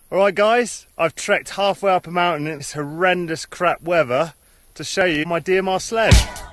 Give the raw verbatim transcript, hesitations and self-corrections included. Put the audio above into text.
Alright guys, I've trekked halfway up a mountain in this horrendous crap weather to show you my D M R sled.